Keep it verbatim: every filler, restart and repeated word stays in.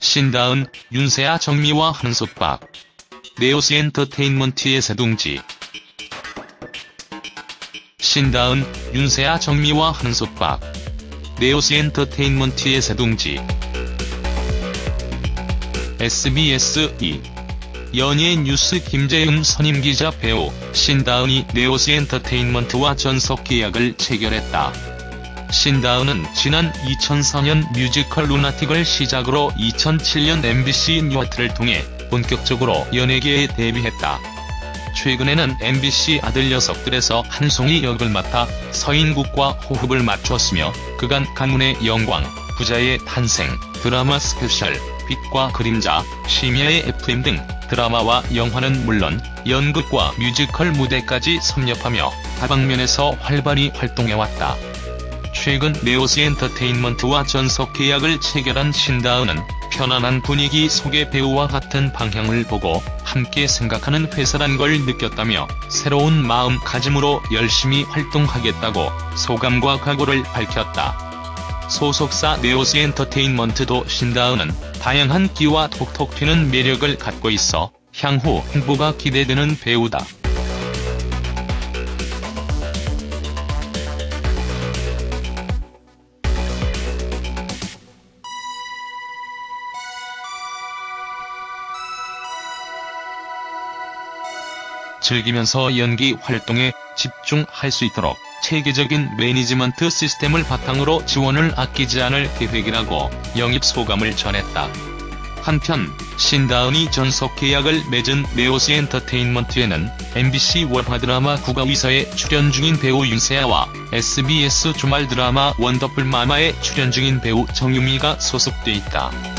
신다은, 윤세아 정미화 한솥밥. 네오스 엔터테인먼트의 새둥지. 신다은, 윤세아 정미화 한솥밥. 네오스 엔터테인먼트의 새둥지. 에스비에스 이. 연예 뉴스 김재음 선임기자 배우 신다은이 네오스 엔터테인먼트와 전속 계약을 체결했다. 신다은은 지난 이천사 년 뮤지컬 루나틱을 시작으로 이천칠 년 엠비씨 뉴아트를 통해 본격적으로 연예계에 데뷔했다. 최근에는 엠비씨 아들 녀석들에서 한송이 역을 맡아 서인국과 호흡을 맞췄으며 그간 가문의 영광, 부자의 탄생, 드라마 스페셜, 빛과 그림자, 심야의 에프엠 등 드라마와 영화는 물론 연극과 뮤지컬 무대까지 섭렵하며 다방면에서 활발히 활동해왔다. 최근 네오스 엔터테인먼트와 전속 계약을 체결한 신다은은 편안한 분위기 속의 배우와 같은 방향을 보고 함께 생각하는 회사란 걸 느꼈다며 새로운 마음가짐으로 열심히 활동하겠다고 소감과 각오를 밝혔다. 소속사 네오스 엔터테인먼트도 신다은은 다양한 끼와 톡톡 튀는 매력을 갖고 있어 향후 행보가 기대되는 배우다. 즐기면서 연기 활동에 집중할 수 있도록 체계적인 매니지먼트 시스템을 바탕으로 지원을 아끼지 않을 계획이라고 영입 소감을 전했다. 한편 신다은이 전속 계약을 맺은 네오스 엔터테인먼트에는 엠비씨 월화 드라마 국아위서에 출연 중인 배우 윤세아와 에스비에스 주말 드라마 원더풀 마마에 출연 중인 배우 정유미가 소속돼 있다.